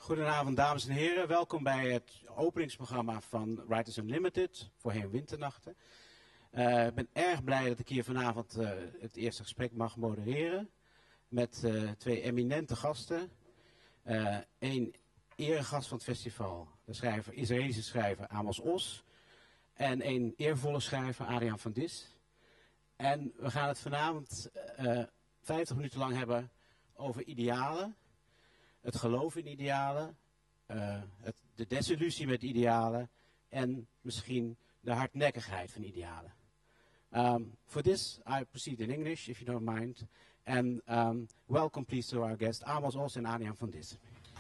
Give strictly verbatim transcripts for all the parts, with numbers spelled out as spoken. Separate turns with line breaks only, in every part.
Goedenavond, dames en heren. Welkom bij het openingsprogramma van Writers Unlimited, voorheen Winternachten. Uh, ik ben erg blij dat ik hier vanavond uh, het eerste gesprek mag modereren met uh, twee eminente gasten. Eén uh, eregast van het festival, de schrijver, Israëlische schrijver Amos Oz. En een eervolle schrijver, Adriaan van Dis. En we gaan het vanavond uh, vijftig minuten lang hebben over idealen. Het geloof in idealen, uh, het, de desillusie met idealen en misschien de hardnekkigheid van idealen. Um, for this, I proceed in English, if you don't mind. And um, welcome please to our guests, Amos Oz and Adriaan van Dis.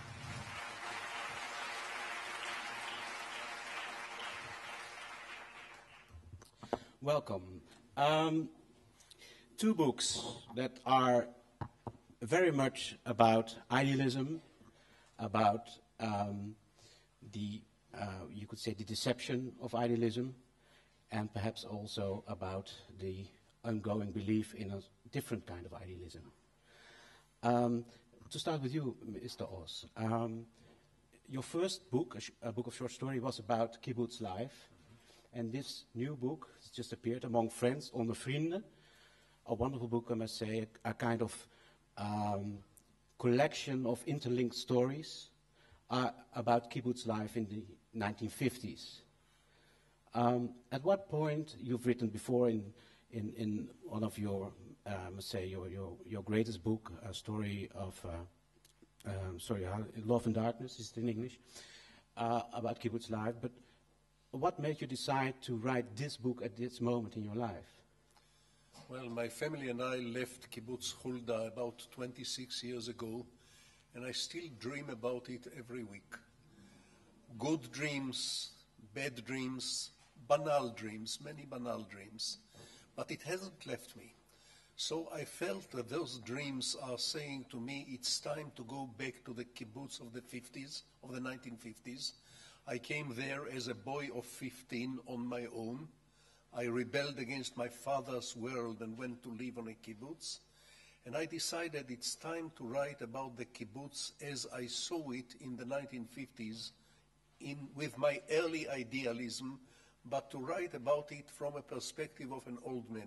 Welcome. Um, two books that are very much about idealism, about um, the, uh, you could say, the deception of idealism, and perhaps also about the ongoing belief in a different kind of idealism. Um, to start with you, Mister Oz, um, your first book, a, sh a book of short story, was about kibbutz life, and this new book has just appeared, Among Friends, Onder Vrienden, a wonderful book, I must say, a, a kind of Um, collection of interlinked stories uh, about kibbutz life in the nineteen fifties. Um, at what point, you've written before in, in, in one of your, um, say, your, your, your greatest book, a story of, uh, um, sorry, how, Love and Darkness, is it in English, uh, about kibbutz life, but what made you decide to write this book at this moment in your life?
Well, my family and I left Kibbutz Hulda about twenty-six years ago, and I still dream about it every week. Good dreams, bad dreams, banal dreams, many banal dreams, but it hasn't left me. So I felt that those dreams are saying to me, it's time to go back to the kibbutz of the fifties, of the nineteen fifties. I came there as a boy of fifteen on my own. I rebelled against my father's world and went to live on a kibbutz. And I decided it's time to write about the kibbutz as I saw it in the nineteen fifties in, with my early idealism, but to write about it from a perspective of an old man.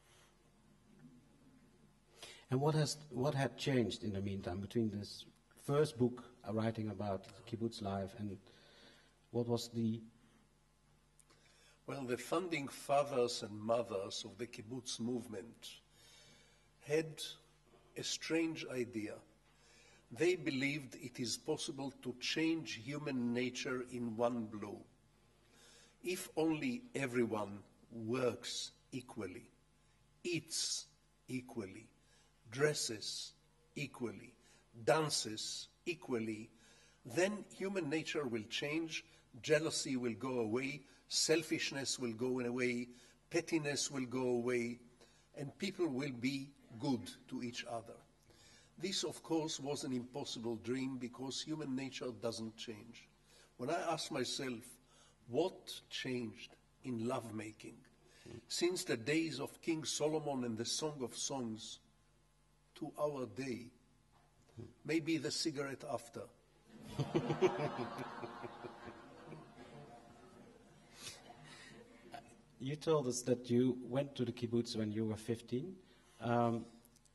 And what has what had changed in the meantime between this first book uh, writing about kibbutz life and what was the...
Well, the founding fathers and mothers of the kibbutz movement had a strange idea. They believed it is possible to change human nature in one blow. If only everyone works equally, eats equally, dresses equally, dances equally, then human nature will change, jealousy will go away, selfishness will go away, pettiness will go away, and people will be good to each other. This, of course, was an impossible dream because human nature doesn't change. When I asked myself, what changed in lovemaking since the days of King Solomon and the Song of Songs to our day? Maybe the cigarette after.
You told us that you went to the kibbutz when you were fifteen. Um,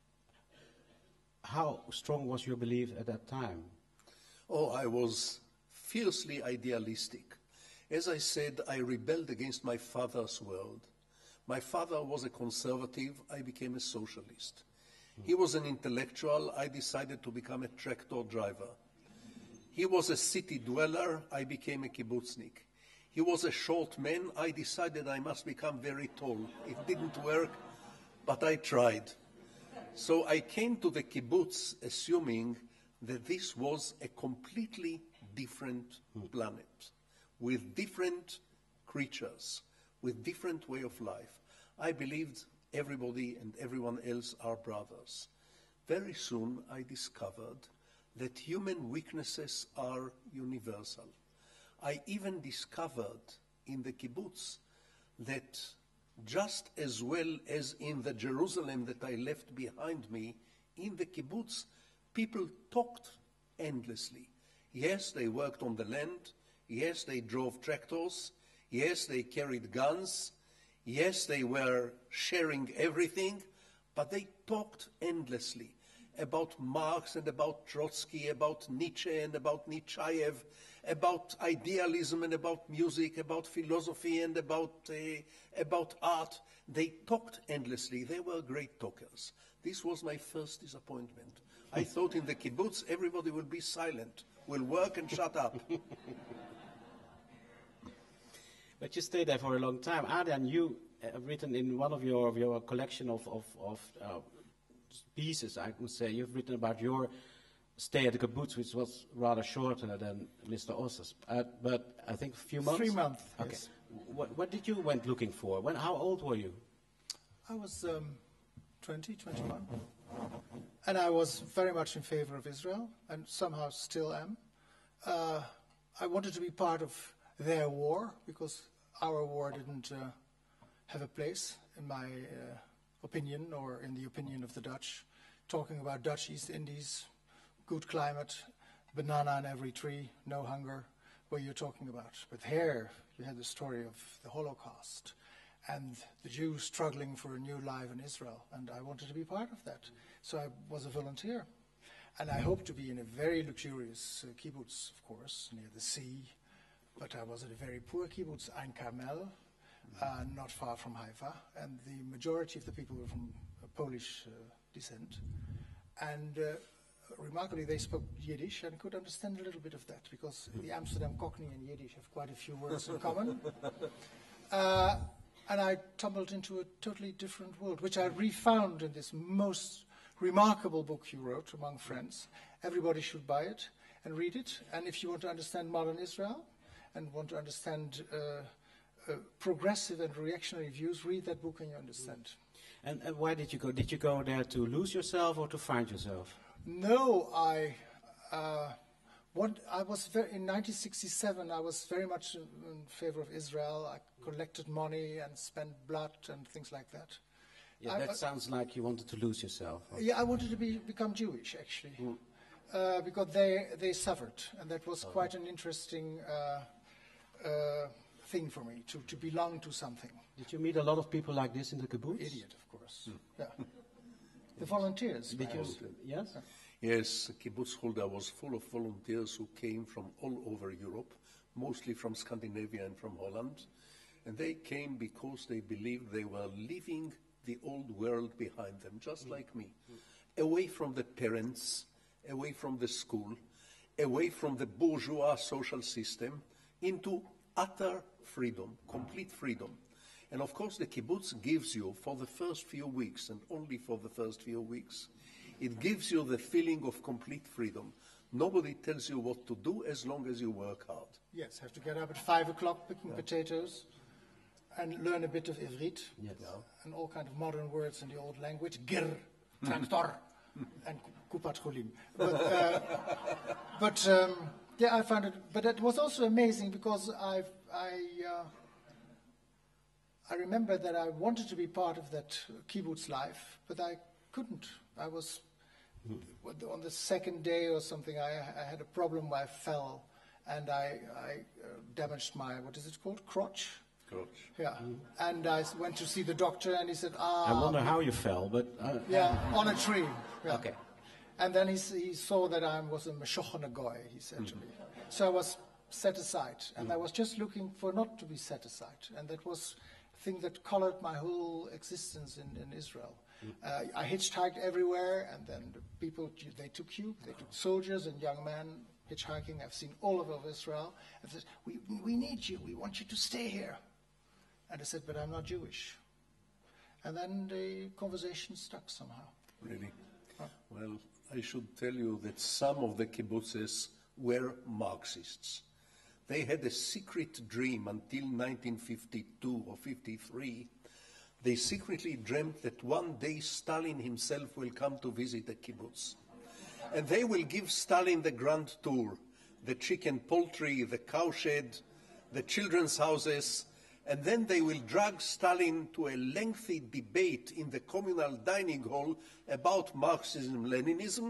how strong was your belief at that time?
Oh, I was fiercely idealistic. As I said, I rebelled against my father's world. My father was a conservative, I became a socialist. He was an intellectual, I decided to become a tractor driver. He was a city dweller, I became a kibbutznik. He was a short man, I decided I must become very tall. It didn't work, but I tried. So I came to the kibbutz assuming that this was a completely different planet, with different creatures, with different way of life. I believed everybody and everyone else are brothers. Very soon I discovered that human weaknesses are universal. I even discovered in the kibbutz that just as well as in the Jerusalem that I left behind me, in the kibbutz, people talked endlessly. Yes, they worked on the land. Yes, they drove tractors. Yes, they carried guns. Yes, they were sharing everything, but they talked endlessly about Marx and about Trotsky, about Nietzsche and about Nietzscheyev, about idealism and about music, about philosophy and about, uh, about art. They talked endlessly. They were great talkers. This was my first disappointment. I thought in the kibbutz everybody will be silent, will work and shut up.
But you stayed there for a long time. Adrian, you have written in one of your, of your collection of, of, of uh, pieces, I would say, you've written about your stay at the kibbutz, which was rather shorter than Mister Osser's. Uh, but I think a few months?
Three months,
okay.
yes.
What, what did you went looking for? When, how old were you?
I was um, twenty, twenty-one. And I was very much in favor of Israel, and somehow still am. Uh, I wanted to be part of their war, because our war didn't uh, have a place, in my uh, opinion, or in the opinion of the Dutch. Talking about Dutch East Indies, good climate, banana on every tree, no hunger, what you're talking about. But here, you had the story of the Holocaust, and the Jews struggling for a new life in Israel, and I wanted to be part of that. So I was a volunteer. And I hoped to be in a very luxurious uh, kibbutz, of course, near the sea. But I was at a very poor kibbutz, Ein Carmel, uh, not far from Haifa. And the majority of the people were from uh, Polish uh, descent. And uh, remarkably, they spoke Yiddish and could understand a little bit of that, because the Amsterdam Cockney and Yiddish have quite a few words in common. Uh, and I tumbled into a totally different world, which I refound in this most remarkable book you wrote among friends. Everybody should buy it and read it. And if you want to understand modern Israel and want to understand uh, uh, progressive and reactionary views, read that book and you understand.
And, and why did you go? Did you go there to lose yourself or to find yourself?
No, I, uh, want, I was very, in nineteen sixty-seven, I was very much in, in favor of Israel. I collected money and spent blood and things like that.
Yeah,
I,
that
I,
sounds like you wanted to lose yourself.
Yeah, I wanted to be, become Jewish, actually,
Mm.
uh, because they, they suffered, and that was quite an interesting uh, uh, thing for me, to, to belong to something.
Did you meet a lot of people like this in the kibbutz?
Idiot, of course. Yeah. The volunteers.
Did you?
perhaps.
Yes?
Yes, Kibbutz Hulda was full of volunteers who came from all over Europe, mostly from Scandinavia and from Holland. And they came because they believed they were leaving the old world behind them, just like me. Away from the parents, away from the school, away from the bourgeois social system, into utter freedom, complete freedom. And of course the kibbutz gives you, for the first few weeks, and only for the first few weeks, it gives you the feeling of complete freedom. Nobody tells you what to do as long as you work hard.
Yes, have to get up at five o'clock picking yeah. potatoes and learn a bit of Ivrit.
Yes.
Yeah. And all kind of modern words in the old language. Gir, tractor, and kupat cholim. But, uh, but um, yeah, I found it, but it was also amazing because I, I, uh, I remember that I wanted to be part of that kibbutz life, but I couldn't. I was, mm. on the second day or something, I, I had a problem where I fell and I, I uh, damaged my, what is it called, crotch?
Crotch.
Yeah, mm. and I went to see the doctor and he said, ah.
I wonder how you fell, but... Uh,
yeah, on a tree. Yeah.
Okay.
And then he, he saw that I was a meshochene goy, he said mm. to me. So I was set aside, and mm. I was just looking for not to be set aside. And that was a thing that colored my whole existence in, in Israel. Mm. Uh, I hitchhiked everywhere, and then the people, they took you, they took soldiers and young men hitchhiking. I've seen all over Israel. And they said, we, we need you, we want you to stay here. And I said, but I'm not Jewish. And then the conversation stuck somehow.
Really? Huh? Well, I should tell you that some of the kibbutzes were Marxists. They had a secret dream until nineteen fifty-two or fifty-three. They secretly dreamt that one day Stalin himself will come to visit the kibbutz. And they will give Stalin the grand tour, the chicken poultry, the cowshed, the children's houses, and then they will drag Stalin to a lengthy debate in the communal dining hall about Marxism-Leninism,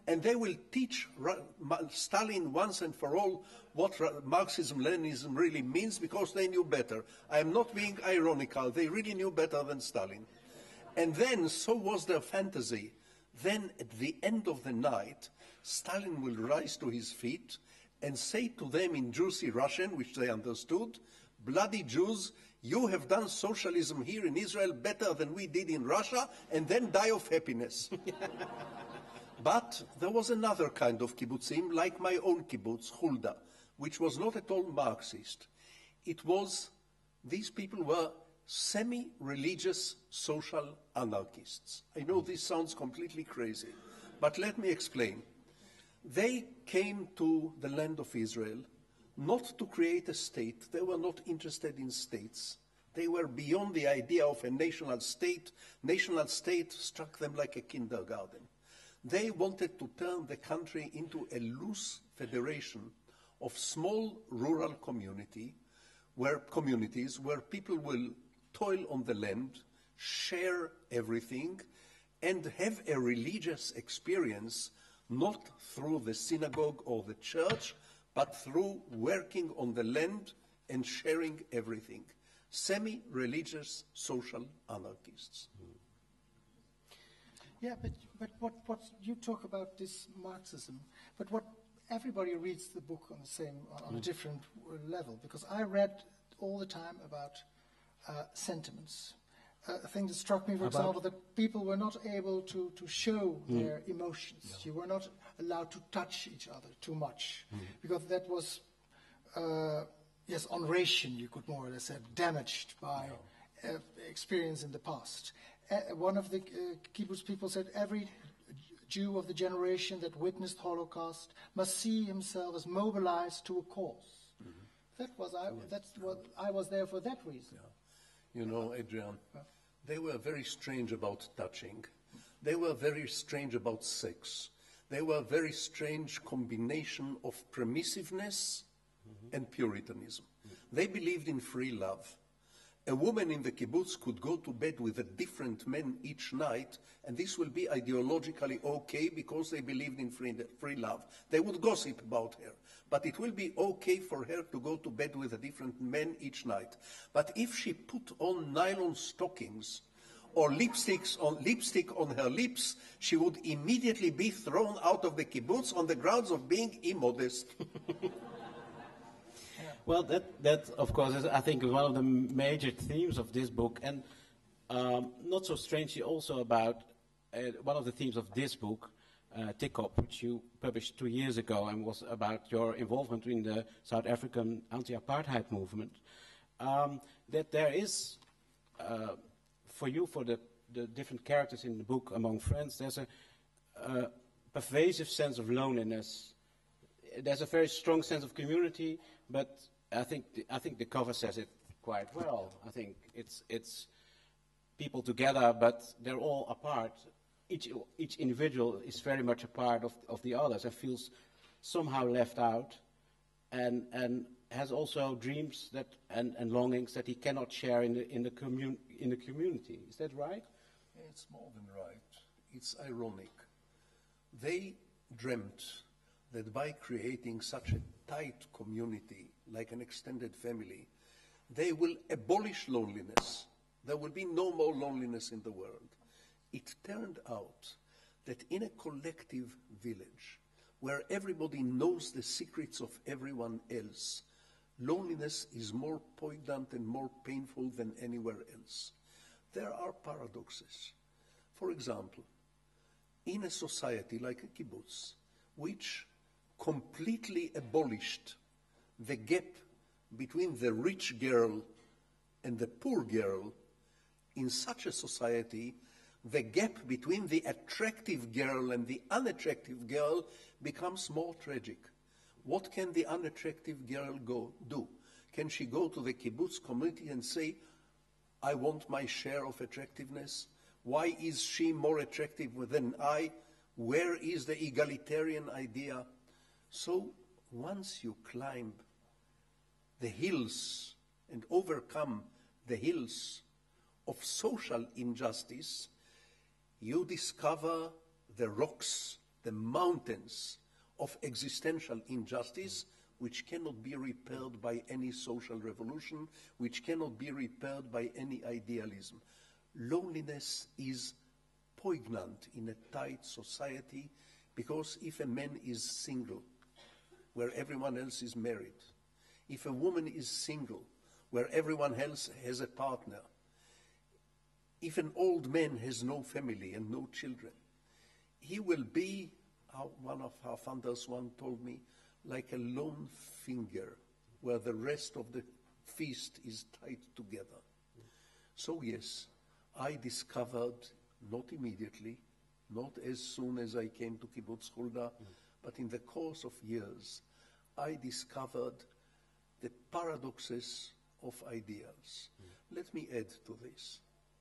and they will teach Ra- Ma- Stalin once and for all what Ra- Marxism-Leninism really means, because they knew better. I am not being ironical. They really knew better than Stalin. And then, so was their fantasy. Then, at the end of the night, Stalin will rise to his feet and say to them in juicy Russian, which they understood, "Bloody Jews, you have done socialism here in Israel better than we did in Russia," and then die of happiness. But there was another kind of kibbutzim, like my own kibbutz, Hulda, which was not at all Marxist. It was, these people were semi-religious social anarchists. I know this sounds completely crazy, but let me explain. They came to the land of Israel not to create a state. They were not interested in states. They were beyond the idea of a national state. National state struck them like a kindergarten. They wanted to turn the country into a loose federation of small rural community, where communities where people will toil on the land, share everything, and have a religious experience, not through the synagogue or the church, but through working on the land and sharing everything. Semi-religious social anarchists.
Yeah, but, but what, what you talk about this Marxism, but what everybody reads the book on the same, on a different level, because I read all the time about uh, sentiments. Uh, a thing that struck me, for
About?
example, that people were not able to, to show their emotions. Yeah. You were not allowed to touch each other too much, mm. because that was, uh, yes, on ration, you could more or less say, damaged by no. uh, experience in the past. Uh, one of the uh, kibbutz people said every Jew of the generation that witnessed Holocaust must see himself as mobilized to a cause. Mm-hmm. That was I. Yes. That's what I was there for that reason.
Yeah. You know, Adrian, yeah. They were very strange about touching. They were very strange about sex. They were a very strange combination of permissiveness mm-hmm. and Puritanism. Mm-hmm. They believed in free love. A woman in the kibbutz could go to bed with a different man each night, and this will be ideologically okay because they believed in free, free love. They would gossip about her, but it will be okay for her to go to bed with a different man each night. But if she put on nylon stockings or lipsticks on, lipstick on her lips, she would immediately be thrown out of the kibbutz on the grounds of being immodest.
Well, that, that of course, is, I think, one of the major themes of this book, and um, not so strangely also about uh, one of the themes of this book, uh, Tikop, which you published two years ago and was about your involvement in the South African anti-apartheid movement, um, that there is, uh, for you, for the, the different characters in the book among friends, there's a, a pervasive sense of loneliness. There's a very strong sense of community, but I think the, I think the cover says it quite well. I think it's it's people together, but they're all apart. Each each individual is very much a part of, of the others and feels somehow left out, and and has also dreams that and, and longings that he cannot share in the in the commun in the community. Is that right?
It's more than right. It's ironic. They dreamt that by creating such a tight community, like an extended family, they will abolish loneliness. There will be no more loneliness in the world. It turned out that in a collective village, where everybody knows the secrets of everyone else, loneliness is more poignant and more painful than anywhere else. There are paradoxes. For example, in a society like a kibbutz, which completely abolished the gap between the rich girl and the poor girl, in such a society, the gap between the attractive girl and the unattractive girl becomes more tragic. What can the unattractive girl go do? Can she go to the kibbutz community and say, I want my share of attractiveness? Why is she more attractive than I? Where is the egalitarian idea? So once you climb the hills and overcome the hills of social injustice, you discover the rocks the mountains of existential injustice which cannot be repaired by any social revolution, which cannot be repaired by any idealism. Loneliness is poignant in a tight society, because if a man is single, where everyone else is married, if a woman is single, where everyone else has a partner, if an old man has no family and no children, he will be, how one of our founders once told me, like a lone finger where the rest of the feast is tied together. So yes, I discovered, not immediately, not as soon as I came to Kibbutz Hulda, mm. but in the course of years, I discovered the paradoxes of ideals. Mm. Let me add to this.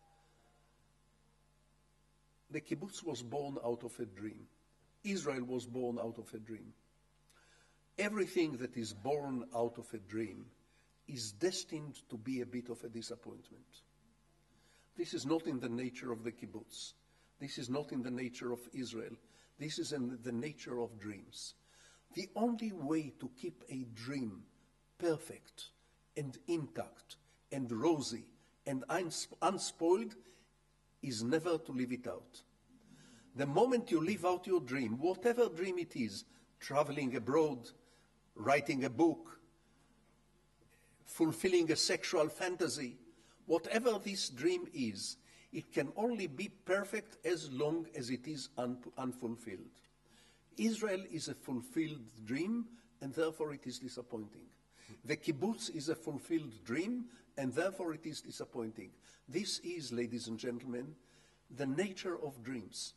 The kibbutz was born out of a dream. Israel was born out of a dream. Everything that is born out of a dream is destined to be a bit of a disappointment. This is not in the nature of the kibbutz. This is not in the nature of Israel. This is in the nature of dreams. The only way to keep a dream perfect and intact and rosy and unspoiled is never to leave it out. The moment you leave out your dream, whatever dream it is, traveling abroad, writing a book, fulfilling a sexual fantasy, whatever this dream is, it can only be perfect as long as it is un- unfulfilled. Israel is a fulfilled dream, and therefore it is disappointing. The kibbutz is a fulfilled dream, and therefore it is disappointing. This is, ladies and gentlemen, the nature of dreams.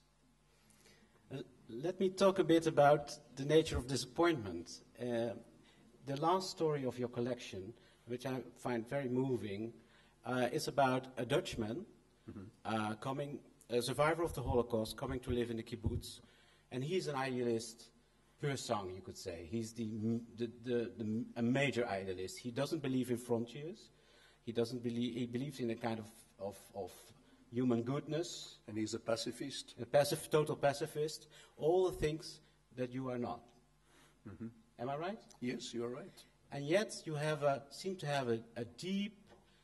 Uh, let me talk a bit about the nature of disappointment. Uh, the last story of your collection, which I find very moving, uh, is about a Dutchman mm-hmm. uh, coming, a survivor of the Holocaust, coming to live in the kibbutz, and he's an idealist per sang, you could say. He's the, the, the, the a major idealist. He doesn't believe in frontiers. He doesn't believe. He believes in a kind of of, of human goodness.
And he's a pacifist.
A pacif- total pacifist. All the things that you are not. Mm-hmm. Am I right?
Yes, you are right.
And yet you have a, seem to have a, a deep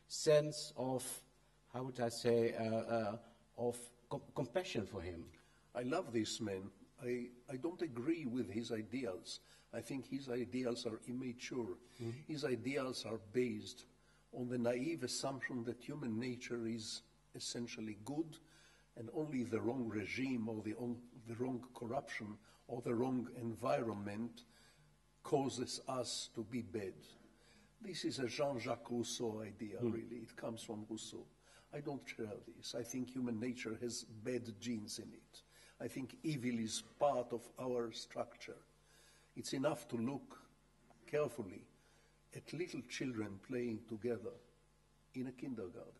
sense of, how would I say, uh, uh, of com- compassion for him.
I love this man. I, I don't agree with his ideals. I think his ideals are immature. Mm-hmm. His ideals are based on the naive assumption that human nature is essentially good, and only the wrong regime or the, on, the wrong corruption or the wrong environment causes us to be bad. This is a Jean-Jacques Rousseau idea, mm. really. It comes from Rousseau. I don't share this. I think human nature has bad genes in it. I think evil is part of our structure. It's enough to look carefully at little children playing together in a kindergarten.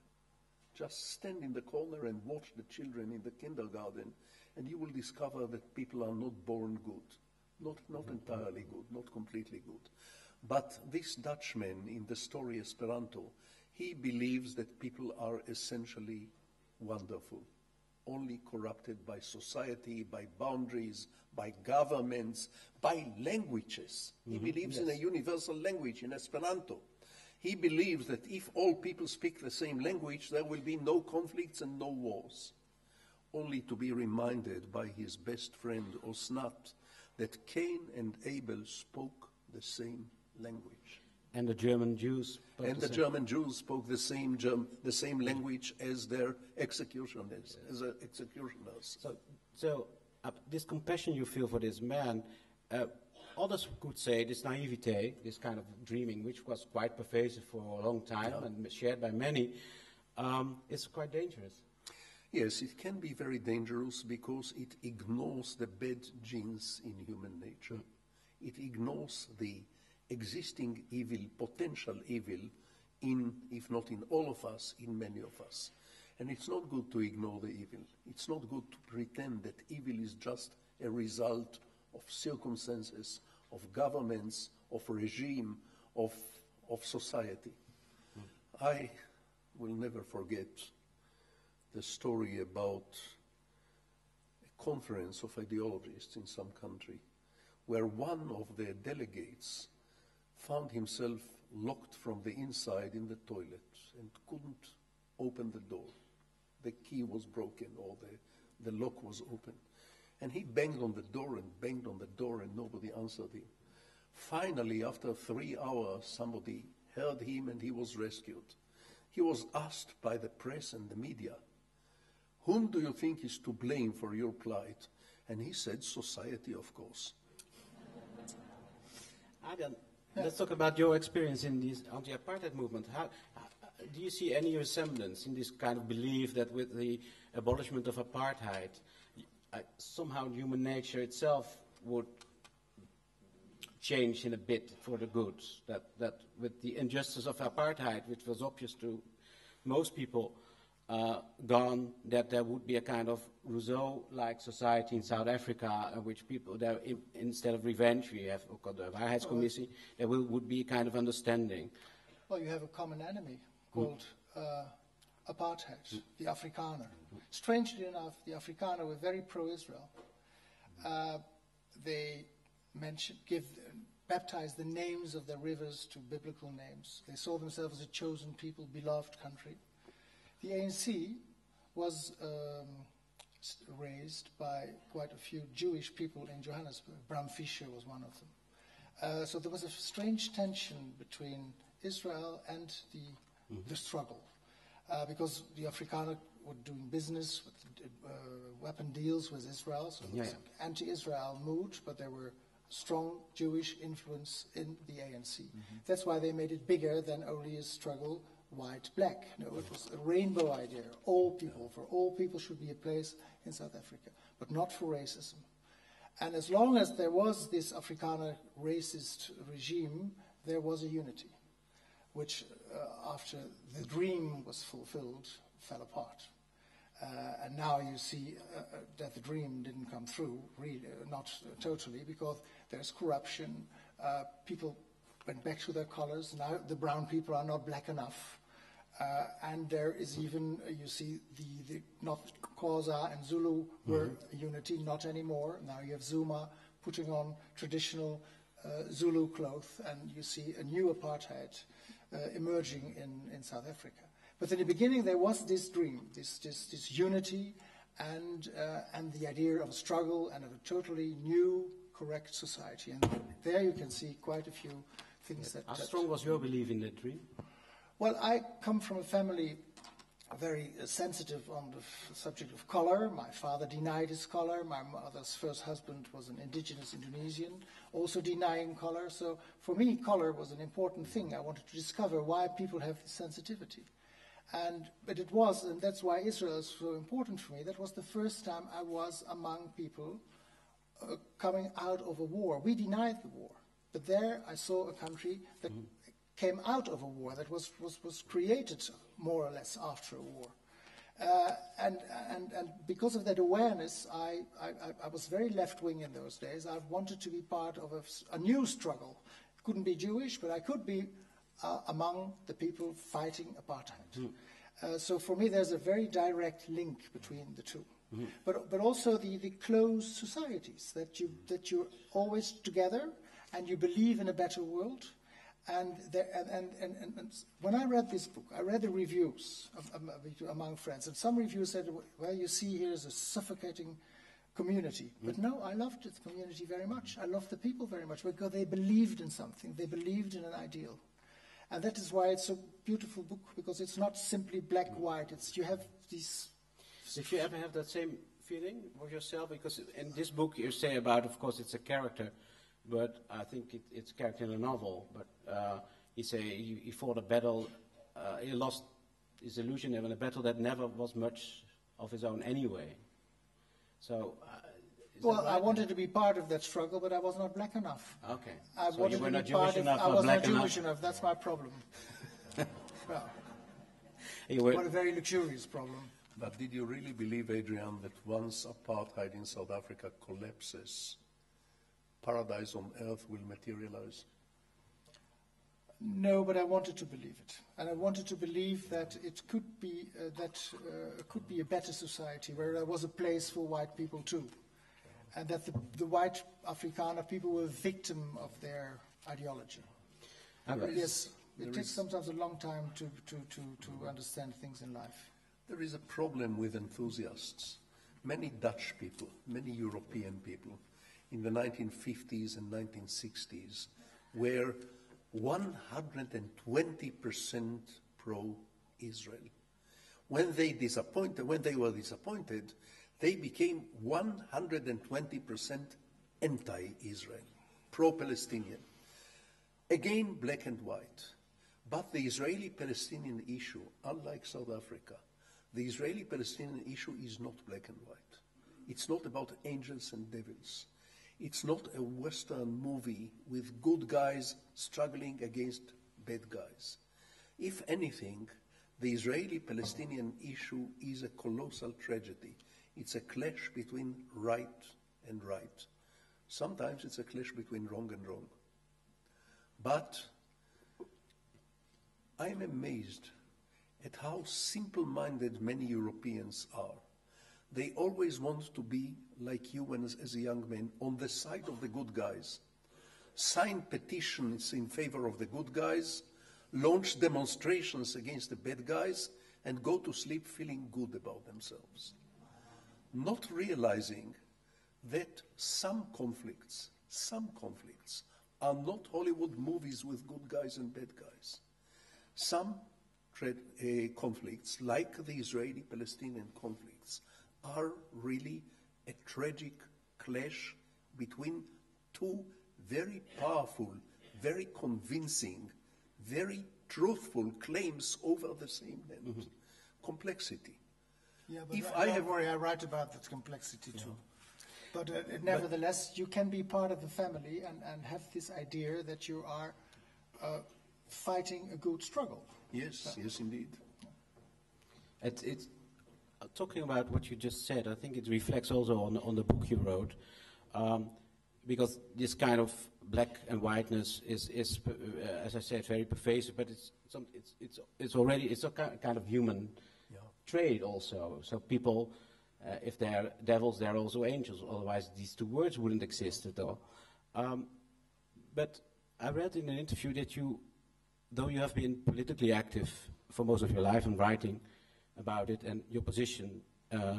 Just stand in the corner and watch the children in the kindergarten, and you will discover that people are not born good. Not, not entirely good, not completely good. But this Dutchman in the story Esperanto, he believes that people are essentially wonderful, only corrupted by society, by boundaries, by governments, by languages. Mm-hmm. He believes yes. in a universal language, in Esperanto. He believes that if all people speak the same language, there will be no conflicts and no wars. Only to be reminded by his best friend, Osnat, that Cain and Abel spoke the same language.
And the German Jews spoke
And
the,
the
same.
German Jews spoke the same Germ- the same language as their executioners. As their executioners.
So, so uh, this compassion you feel for this man, uh, others could say this naivete, this kind of dreaming, which was quite pervasive for a long time yeah. and shared by many, um, is quite dangerous.
Yes, it can be very dangerous because it ignores the bad genes in human nature. Mm. It ignores the existing evil, potential evil, in, if not in all of us, in many of us. And it's not good to ignore the evil. It's not good to pretend that evil is just a result of circumstances, of governments, of regime, of, of society. Mm. I will never forget the story about a conference of ideologists in some country where one of the delegates found himself locked from the inside in the toilet and couldn't open the door. The key was broken or the, the lock was open. And he banged on the door and banged on the door and nobody answered him. Finally, after three hours, somebody heard him and he was rescued. He was asked by the press and the media, "Whom do you think is to blame for your plight?" And he said, "Society, of course."
Adrian, let's talk about your experience in this anti-apartheid movement. How, how, do you see any resemblance in this kind of belief that with the abolishment of apartheid, uh, somehow human nature itself would change in a bit for the good? That, that with the injustice of apartheid, which was obvious to most people, uh, gone, that there would be a kind of Rousseau-like society in South Africa, uh, which people, there, in, instead of revenge, we have the Waarheidscommissie, there will, would be a kind of understanding.
Well, you have a common enemy called uh, apartheid, mm. the Afrikaner. Mm. Strangely enough, the Afrikaner were very pro-Israel. Uh, they mention, give, baptize the names of their rivers to biblical names. They saw themselves as a chosen people, beloved country. The A N C was um, raised by quite a few Jewish people in Johannesburg. Bram Fischer was one of them. Uh, so there was a strange tension between Israel and the, mm-hmm. the struggle, uh, because the Afrikaner were doing business with uh, weapon deals with Israel, so there was yeah, yeah. anti-Israel mood, but there were strong Jewish influence in the A N C. Mm-hmm. That's why they made it bigger than only a struggle white-black. No, it was a rainbow idea. All people, for all people should be a place in South Africa, but not for racism. And as long as there was this Afrikaner racist regime, there was a unity, which uh, after the dream was fulfilled, fell apart. Uh, and now you see uh, uh, that the dream didn't come through, really, uh, not uh, totally, because there's corruption. Uh, people went back to their colors. Now the brown people are not black enough. Uh, and there is even, uh, you see, the, the not Xhosa and Zulu were mm-hmm. a unity, not anymore. Now you have Zuma putting on traditional uh, Zulu clothes, and you see a new apartheid uh, emerging in, in South Africa. But in the beginning, there was this dream, this, this, this unity, and, uh, and the idea of a struggle and of a totally new, correct society. And there you can see quite a few things that...
How
that
strong was your belief in that dream?
Well, I come from a family very uh, sensitive on the f subject of color. My father denied his color. My mother's first husband was an indigenous Indonesian, also denying color. So for me, color was an important thing. I wanted to discover why people have this sensitivity. And, but it was, and that's why Israel is so important for me, that was the first time I was among people uh, coming out of a war. We denied the war, but there I saw a country that mm-hmm. came out of a war, that was, was, was created more or less after a war. Uh, and, and, and because of that awareness, I, I, I was very left-wing in those days. I wanted to be part of a, a new struggle. Couldn't be Jewish, but I could be Uh, among the people fighting apartheid. Mm. Uh, so for me, there's a very direct link between the two. Mm. But, but also the, the closed societies, that, you, that you're always together and you believe in a better world. And, there, and, and, and, and, and when I read this book, I read the reviews of, um, among friends, and some reviews said, well, you see here is a suffocating community. Mm. But no, I loved the community very much. I loved the people very much because they believed in something. They believed in an ideal. And that is why it's a beautiful book, because it's not simply black-white. It's you have these...
Did you ever have that same feeling of yourself? Because in this book you say about, of course, it's a character, but I think it, it's a character in a novel. But uh, you say he, he fought a battle, uh, he lost his illusion in a battle that never was much of his own anyway. So... Uh,
Well, right? I wanted to be part of that struggle, but I was not black enough.
Okay.
I
so
wanted
you were
to
not
be
Jewish
part
enough,
of, I
not
was
black
not Jewish
enough.
enough. That's my problem. Well,
you were
what a very luxurious problem.
But did you really believe, Adrian, that once apartheid in South Africa collapses, paradise on earth will materialize?
No, but I wanted to believe it, and I wanted to believe that it could be uh, that uh, could be a better society where there was a place for white people too, and that the, the white Afrikaner people were a victim of their ideology.
Uh,
But
is-
yes, it
there
takes
is-
sometimes a long time to, to, to, to understand things in life.
There is a problem with enthusiasts. Many Dutch people, many European people in the nineteen fifties and nineteen sixties were one hundred twenty percent pro-Israel. When they disappointed, when they were disappointed, they became one hundred twenty percent anti-Israel, pro-Palestinian. Again, black and white. But the Israeli-Palestinian issue, unlike South Africa, the Israeli-Palestinian issue is not black and white. It's not about angels and devils. It's not a Western movie with good guys struggling against bad guys. If anything, the Israeli-Palestinian issue is a colossal tragedy. It's a clash between right and right. Sometimes it's a clash between wrong and wrong. But I am amazed at how simple-minded many Europeans are. They always want to be like you when, as, as a young man, on the side of the good guys, sign petitions in favor of the good guys, launch demonstrations against the bad guys, and go to sleep feeling good about themselves. Not realizing that some conflicts, some conflicts, are not Hollywood movies with good guys and bad guys. Some tra- uh, conflicts, like the Israeli-Palestinian conflicts, are really a tragic clash between two very powerful, very convincing, very truthful claims over the same land. Mm-hmm. Complexity.
Yeah, but
If
if
I
I
have-
worry, I write about that complexity too. But uh, nevertheless, you can be part of the family and, and have this idea that you are uh, fighting a good struggle.
Yes, yes, indeed.
It, it's uh, talking about what you just said. I think it reflects also on on the book you wrote, um, because this kind of black and whiteness is, is uh, as I said, very pervasive. But it's some, it's it's it's already it's a ki- kind of human
Yeah.
trait also. So people, uh, if they're devils, they're also angels. Otherwise, these two words wouldn't exist at all. Um, but I read in an interview that you, though you have been politically active for most of your life and writing about it, and your position uh,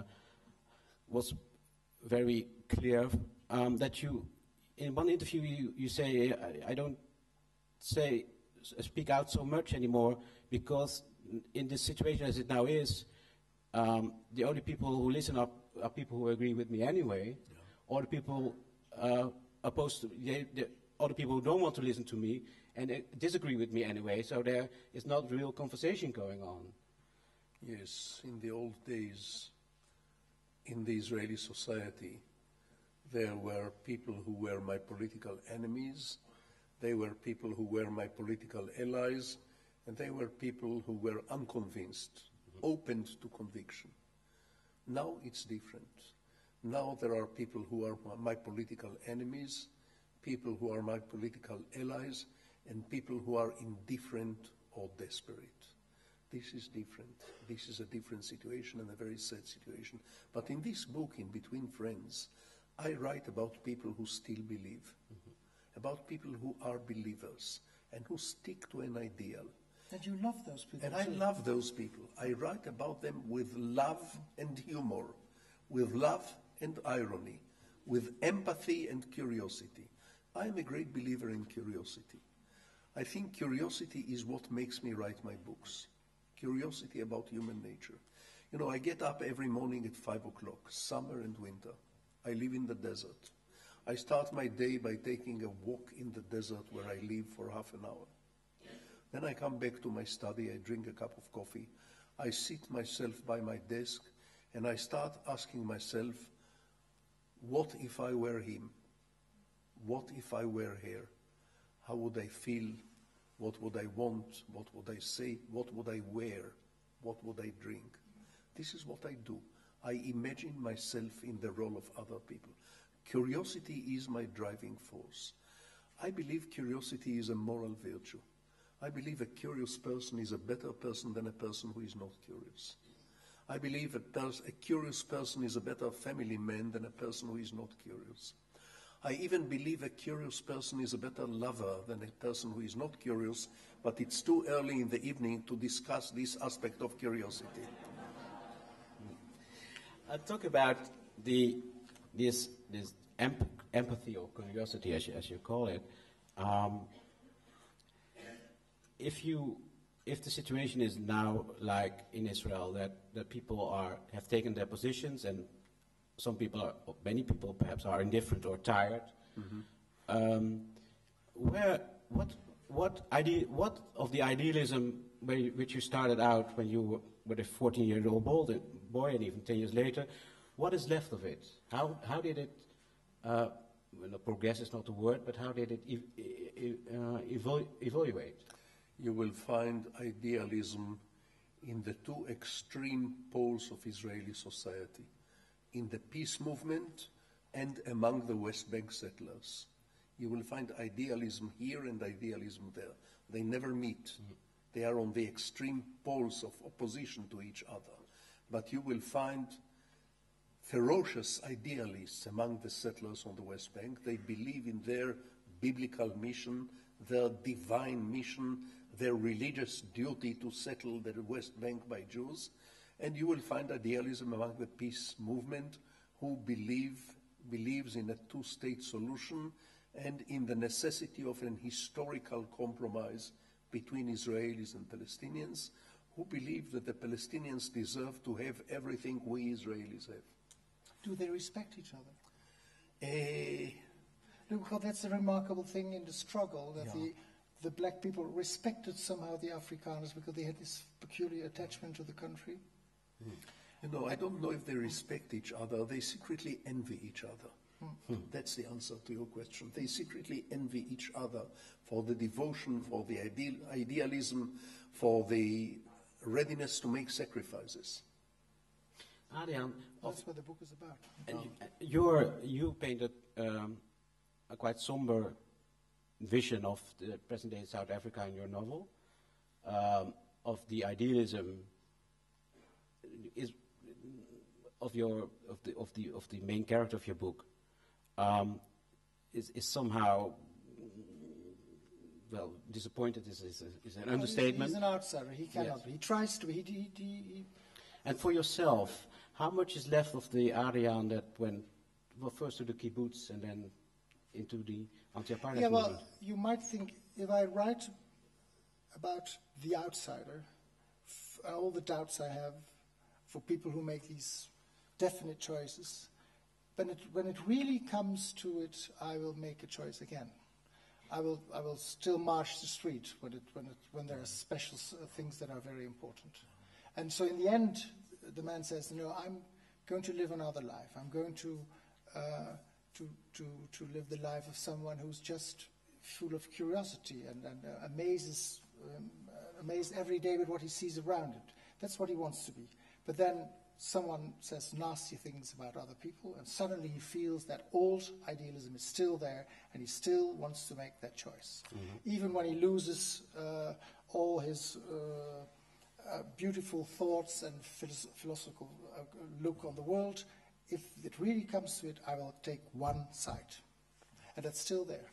was very clear, um, that you, in one interview, you, you say, I, I don't say, speak out so much anymore because in this situation as it now is, um, the only people who listen are, are people who agree with me anyway, yeah. or the people uh, opposed to, they, they, or the people who don't want to listen to me and uh, disagree with me anyway, so there is not real conversation going on.
Yes, in the old days, in the Israeli society, there were people who were my political enemies, they were people who were my political allies, and they were people who were unconvinced, mm-hmm. open to conviction. Now it's different. Now there are people who are my political enemies, people who are my political allies, and people who are indifferent or desperate. This is different. This is a different situation and a very sad situation. But in this book, In Between Friends, I write about people who still believe, mm-hmm. about people who are believers and who stick to an ideal.
And you love those people.
And I
too.
love those people. I write about them with love and humor, with love and irony, with empathy and curiosity. I am a great believer in curiosity. I think curiosity is what makes me write my books. Curiosity about human nature. You know, I get up every morning at five o'clock, summer and winter. I live in the desert. I start my day by taking a walk in the desert where I live for half an hour. Then I come back to my study, I drink a cup of coffee, I sit myself by my desk, and I start asking myself, what if I were him? What if I were here? How would I feel? What would I want? What would I say? What would I wear? What would I drink? This is what I do. I imagine myself in the role of other people. Curiosity is my driving force. I believe curiosity is a moral virtue. I believe a curious person is a better person than a person who is not curious. I believe a, pers- a curious person is a better family man than a person who is not curious. I even believe a curious person is a better lover than a person who is not curious, but it's too early in the evening to discuss this aspect of curiosity.
I'll talk about the this this emp- empathy or curiosity, as you, as you call it. Um, if you if the situation is now like in Israel, that, that people are have taken their positions, and some people are, or many people perhaps are indifferent or tired. Mm-hmm. Um, where what what ide- what of the idealism where you, which you started out when you were, were a fourteen-year-old boy, boy, and even ten years later, what is left of it? How how did it? Uh, well, progress is not the word, but how did it ev- uh, evol- evaluate?
You will find idealism in the two extreme poles of Israeli society, in the peace movement and among the West Bank settlers. You will find idealism here and idealism there. They never meet. Mm-hmm. They are on the extreme poles of opposition to each other. But you will find ferocious idealists among the settlers on the West Bank. They believe in their biblical mission, their divine mission, their religious duty to settle the West Bank by Jews. And you will find idealism among the peace movement, who believe believes in a two-state solution and in the necessity of an historical compromise between Israelis and Palestinians, who believe that the Palestinians deserve to have everything we Israelis have.
Do they respect each other?
Uh,
No, because that's a remarkable thing in the struggle, that
Yeah.
the, the black people respected somehow the Afrikaners because they had this peculiar attachment to the country.
You know, I don't know if they respect each other. They secretly envy each other. Hmm. That's the answer to your question. They secretly envy each other for the devotion, for the ideal, idealism, for the readiness to make sacrifices.
Adriaan,
That's what the book is about.
and you're, you painted um, a quite somber vision of the present-day South Africa in your novel, um, of the idealism is of your of the of the of the main character of your book, um, is is somehow, well, disappointed is is, is an
No,
understatement.
He's, he's an outsider. He cannot
Yes.
be. He tries to be. He, he, he, he,
And for yourself, how much is left of the Adriaan that went, well, first to the kibbutz and then into the anti-apartheid
yeah, well,
movement?
you might think if I write about the outsider, f- and all the doubts I have for people who make these definite choices, when it, when it really comes to it, I will make a choice again. I will, I will still march the street when, it, when, it, when there are special s- things that are very important. And so in the end, the man says, no, I'm going to live another life. I'm going to, uh, to, to, to live the life of someone who's just full of curiosity and, and uh, amazes, um, uh, amazed every day with what he sees around it. That's what he wants to be. But then someone says nasty things about other people, and suddenly he feels that old idealism is still there, and he still wants to make that choice. Mm-hmm. Even when he loses uh, all his uh, uh, beautiful thoughts and philosoph- philosophical uh, look on the world, if it really comes to it, I will take one side. And that's still there.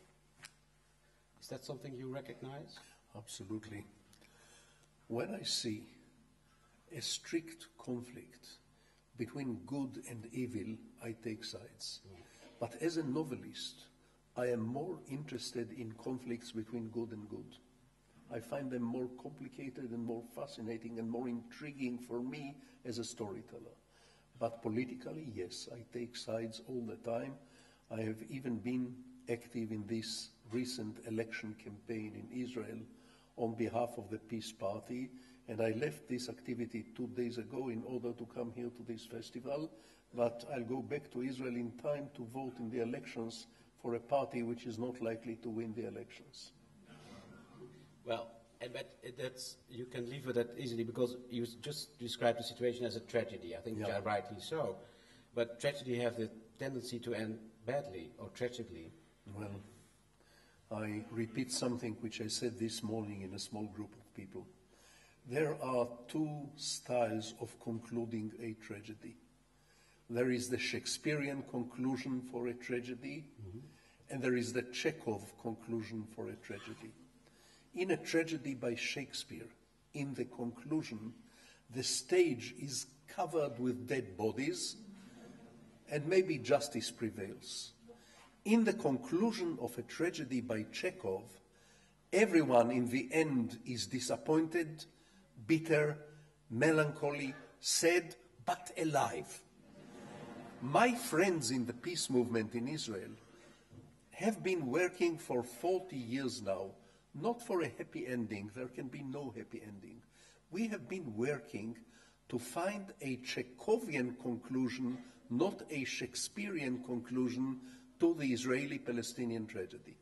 Is that something you recognize?
Absolutely. When I see a strict conflict between good and evil, I take sides. Mm. But as a novelist, I am more interested in conflicts between good and good. I find them more complicated and more fascinating and more intriguing for me as a storyteller. But politically, yes, I take sides all the time. I have even been active in this recent election campaign in Israel on behalf of the Peace Party, and I left this activity two days ago in order to come here to this festival, but I'll go back to Israel in time to vote in the elections for a party which is not likely to win the elections.
Well, and but that's, you can leave it that easily because you just described the situation as a tragedy. I think
Yeah.
rightly so. But tragedy have the tendency to end badly or tragically.
Well, I repeat something which I said this morning in a small group of people. There are two styles of concluding a tragedy. There is the Shakespearean conclusion for a tragedy, mm-hmm. and there is the Chekhov conclusion for a tragedy. In a tragedy by Shakespeare, in the conclusion, the stage is covered with dead bodies, and maybe justice prevails. In the conclusion of a tragedy by Chekhov, everyone in the end is disappointed, bitter, melancholy, sad, but alive. My friends in the peace movement in Israel have been working for forty years now, not for a happy ending. There can be no happy ending. We have been working to find a Chekhovian conclusion, not a Shakespearean conclusion, to the Israeli-Palestinian tragedy.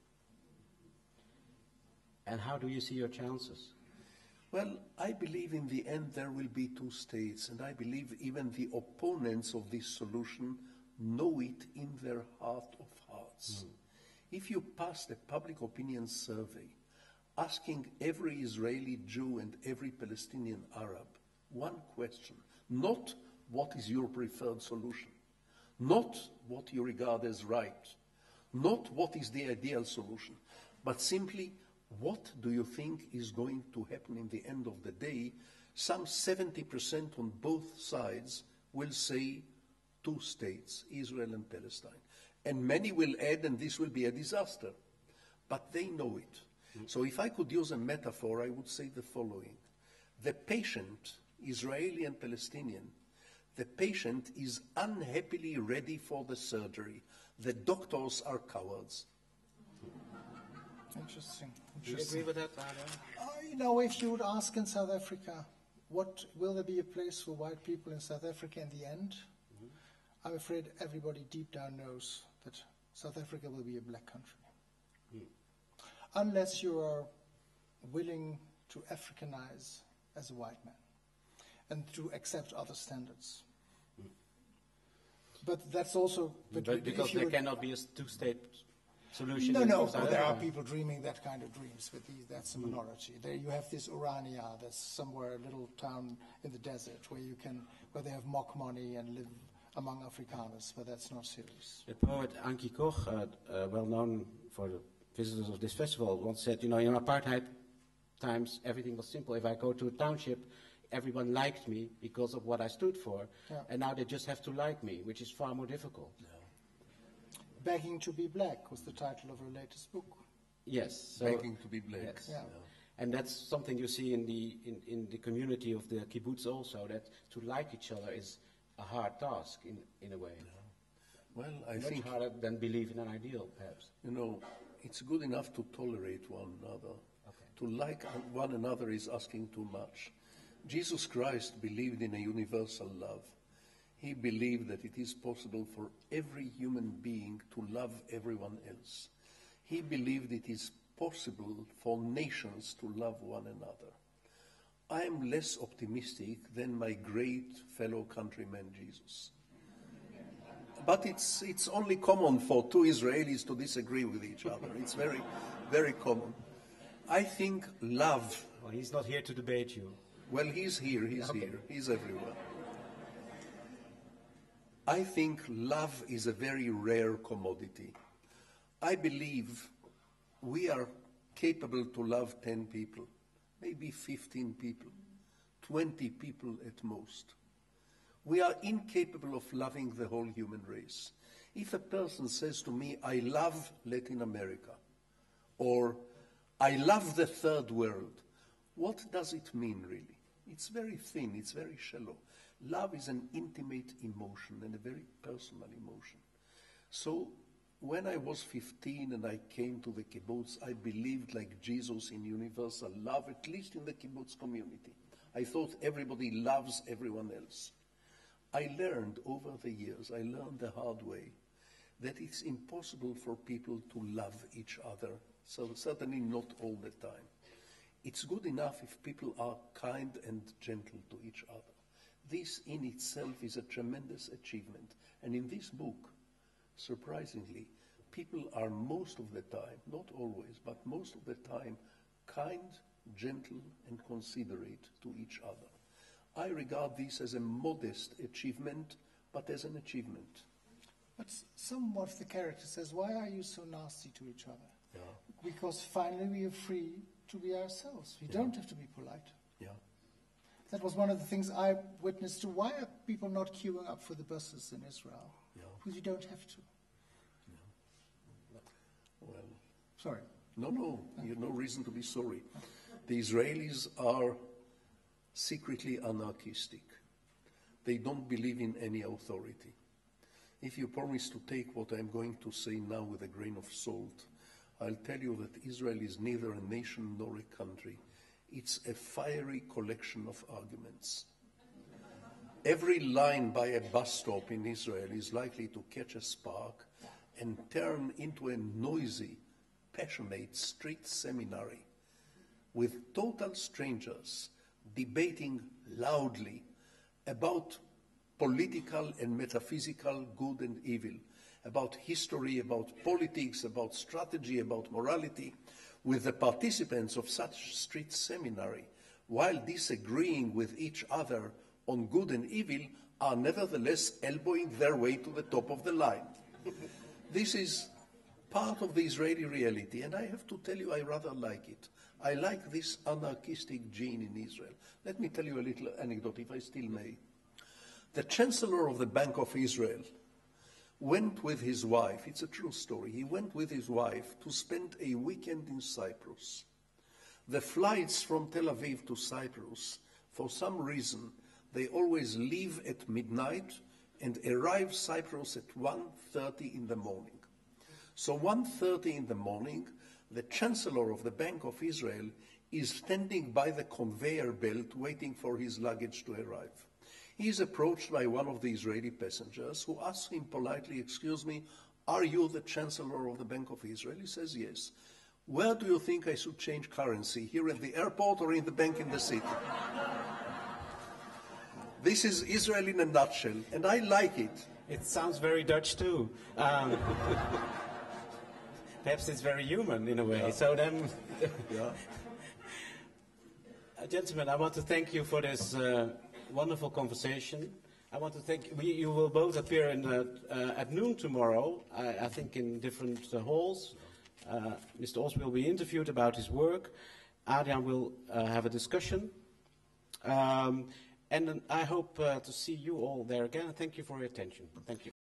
And how do you see your chances?
Well, I believe in the end there will be two states, and I believe even the opponents of this solution know it in their heart of hearts. Mm. If you passed a public opinion survey asking every Israeli Jew and every Palestinian Arab one question, not what is your preferred solution, not what you regard as right, not what is the ideal solution, but simply what do you think is going to happen in the end of the day, some seventy percent on both sides will say two states, Israel and Palestine. And many will add, and this will be a disaster. But they know it. Mm-hmm. So if I could use a metaphor, I would say the following. The patient, Israeli and Palestinian, the patient is unhappily ready for the surgery. The doctors are cowards.
Interesting.
Do you agree with that, Adam?
Uh, you know, if you would ask in South Africa, what will there be a place for white people in South Africa in the end? Mm-hmm. I'm afraid everybody deep down knows that South Africa will be a black country. Mm. Unless you are willing to Africanize as a white man and to accept other standards. Mm. But that's also...
But but because there cannot be a two-state solution.
No, no, no, there are people dreaming that kind of dreams, but these, that's a minority. There you have this Urania, that's somewhere a little town in the desert where you can, where they have mock money and live among Afrikaners, but that's not serious.
The poet Ankie Koch, uh, uh, well known for the visitors of this festival, once said, you know, in apartheid times everything was simple. If I go to a township, everyone liked me because of what I stood for, yeah. And now they just have to like me, which is far more difficult. Yeah.
Begging to be Black was the title of her latest book.
Yes. So
Begging to be Black.
Yes.
Yeah.
Yeah. And that's something you see in the in, in the community of the kibbutz also, that to like each other is a hard task in, in a way.
Yeah. Well, I
Much
think...
harder than believe in an ideal, perhaps.
You know, it's good enough to tolerate one another.
Okay.
To like one another is asking too much. Jesus Christ believed in a universal love. He believed that it is possible for every human being to love everyone else. He believed it is possible for nations to love one another. I am less optimistic than my great fellow countryman Jesus. But it's, it's only common for two Israelis to disagree with each other. It's very, very common. I think love...
Well, he's not here to debate you.
Well, he's here, he's okay. here, he's everywhere. I think love is a very rare commodity. I believe we are capable to love ten people, maybe fifteen people, twenty people at most. We are incapable of loving the whole human race. If a person says to me, I love Latin America, or I love the third world, what does it mean really? It's very thin, it's very shallow. Love is an intimate emotion and a very personal emotion. So when I was fifteen and I came to the kibbutz, I believed like Jesus in universal love, at least in the kibbutz community. I thought everybody loves everyone else. I learned over the years, I learned the hard way, that it's impossible for people to love each other, so certainly not all the time. It's good enough if people are kind and gentle to each other. This in itself is a tremendous achievement. And in this book, surprisingly, people are most of the time, not always, but most of the time, kind, gentle, and considerate to each other. I regard this as a modest achievement, but as an achievement.
But some of the character says, why are you so nasty to each other?
Yeah.
Because finally we are free to be ourselves. We
Yeah.
don't have to be polite.
Yeah.
That was one of the things I witnessed to. Why are people not queuing up for the buses in Israel?
Yeah.
Because you don't have to.
Well,
Sorry.
no, no, you have no reason to be sorry. The Israelis are secretly anarchistic. They don't believe in any authority. If you promise to take what I'm going to say now with a grain of salt, I'll tell you that Israel is neither a nation nor a country. It's a fiery collection of arguments. Every line by a bus stop in Israel is likely to catch a spark and turn into a noisy, passionate street seminary with total strangers debating loudly about political and metaphysical good and evil, about history, about politics, about strategy, about morality, with the participants of such street seminary, while disagreeing with each other on good and evil, are nevertheless elbowing their way to the top of the line. This is part of the Israeli reality, and I have to tell you, I rather like it. I like this anarchistic gene in Israel. Let me tell you a little anecdote, if I still may. The Chancellor of the Bank of Israel went with his wife, it's a true story, he went with his wife to spend a weekend in Cyprus. The flights from Tel Aviv to Cyprus, for some reason, they always leave at midnight and arrive Cyprus at one thirty in the morning. So one thirty in the morning, the Chancellor of the Bank of Israel is standing by the conveyor belt waiting for his luggage to arrive. He is approached by one of the Israeli passengers who asks him politely, excuse me, are you the Chancellor of the Bank of Israel? He says, yes. Where do you think I should change currency, here at the airport or in the bank in the city? This is Israel in a nutshell, and I like it.
It sounds very Dutch too. Um, perhaps it's very human in a way.
Yeah.
So then,
Yeah.
uh, gentlemen, I want to thank you for this uh, wonderful conversation. I want to thank we, you. Will both appear in the, uh, at noon tomorrow. I, I think in different uh, halls. Uh, Mister Os will be interviewed about his work. Adriaan will uh, have a discussion. Um, and I hope uh, to see you all there again. Thank you for your attention. Thank you.